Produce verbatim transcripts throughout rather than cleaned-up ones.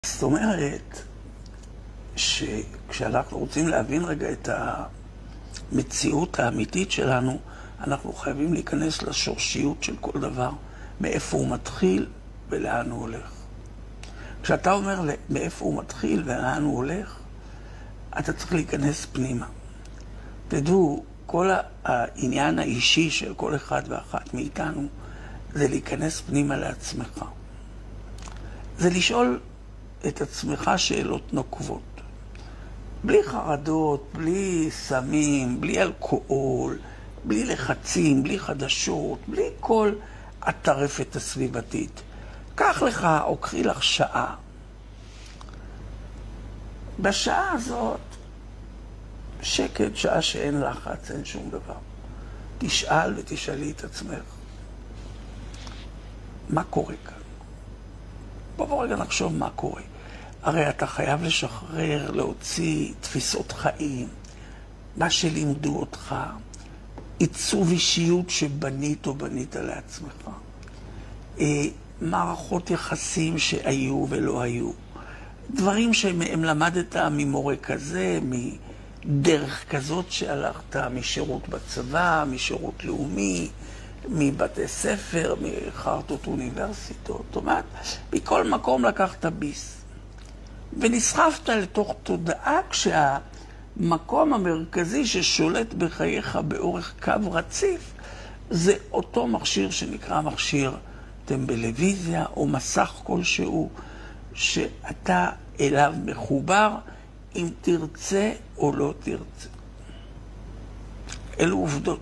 זאת אומרת שכשאנחנו רוצים להבין רגע את המציאות האמיתית שלנו, אנחנו חייבים להיכנס לשורשיות של כל דבר, מאיפה הוא מתחיל ולאן הוא הולך. כשאתה אומר מאיפה הוא מתחיל ולאן הוא הולך, אתה צריך להיכנס פנימה. תדעו, כל העניין האישי של כל אחד ואחת מאיתנו זה להיכנס פנימה לעצמך. זה לשאול את עצמך שאלות נוקבות. בלי חרדות, בלי סמים, בלי אלכוהול, בלי לחצים, בלי חדשות, בלי כל הטרפת הסביבתית. קח לך או קחי לך שעה. בשעה הזאת, שקט, שעה שאין לחץ, אין שום דבר. תשאל ותשאלי את עצמך, מה קורה כאן? בוא בוא רגע נחשוב מה קורה. הרי אתה חייב לשחרר, להוציא תפיסות חיים, מה שלימדו אותך, עיצוב אישיות שבנית או בנית לעצמך, מערכות יחסים שהיו ולא היו, דברים שמהם למדת ממורה כזה, מדרך כזאת שהלכת, משירות בצבא, משירות לאומי, מבתי ספר, מחרטות אוניברסיטות, זאת אומרת, מכל מקום לקחת ביס. ונסחפת לתוך תודעה כשהמקום המרכזי ששולט בחייך באורך קו רציף, זה אותו מכשיר שנקרא מכשיר טלוויזיה או מסך כלשהו, שאתה אליו מחובר אם תרצה או לא תרצה. אלו עובדות.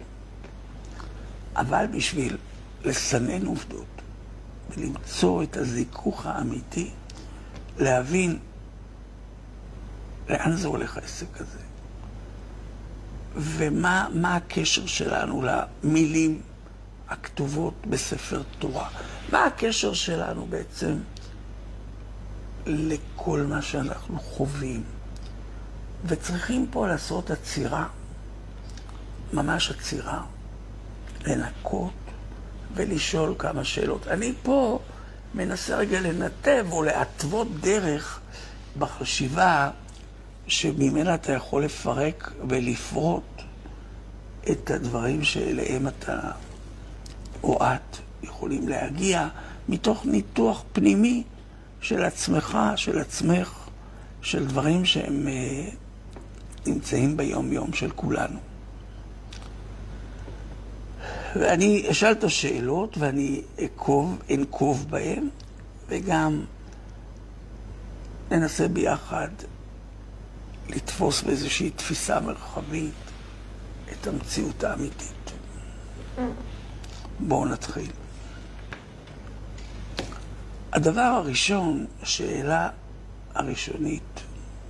אבל בשביל לסנן עובדות ולמצוא את הזיכוך האמיתי, להבין לאן זה הולך העסק הזה ומה מה הקשר שלנו למילים הכתובות בספר תורה, מה הקשר שלנו בעצם לכל מה שאנחנו חווים. וצריכים פה לעשות עצירה, ממש עצירה, לנקות ולשאול כמה שאלות. אני פה מנסה רגע לנתב או להתוות דרך בחשיבה שממנה אתה יכול לפרק ולפרוט את הדברים שאליהם אתה או את יכולים להגיע מתוך ניתוח פנימי של עצמך, של עצמך, של דברים שהם uh, נמצאים ביום יום של כולנו. ואני אשאל את השאלות ואני אקוב, אנקוב בהם, וגם ננסה ביחד לתפוס באיזושהי תפיסה מרחבית את המציאות האמיתית. בואו נתחיל. הדבר הראשון, השאלה הראשונית,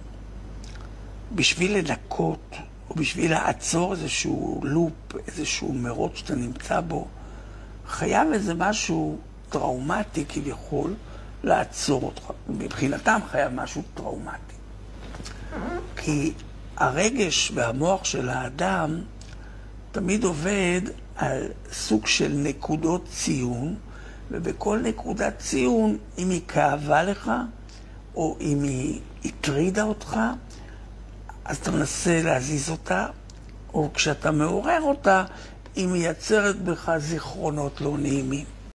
בשביל לנקות או בשביל לעצור איזשהו לופ, איזשהו מרוץ שאתה נמצא בו, חייב איזה משהו טראומטי כביכול לעצור אותך. מבחינתם חייב משהו טראומטי. כי הרגש והמוח של האדם תמיד עובד על סוג של נקודות ציון, ובכל נקודת ציון, אם היא כאבה לך, או אם היא הטרידה אותך, אז אתה מנסה להזיז אותה, או כשאתה מעורר אותה, היא מייצרת בך זיכרונות לא נעימים.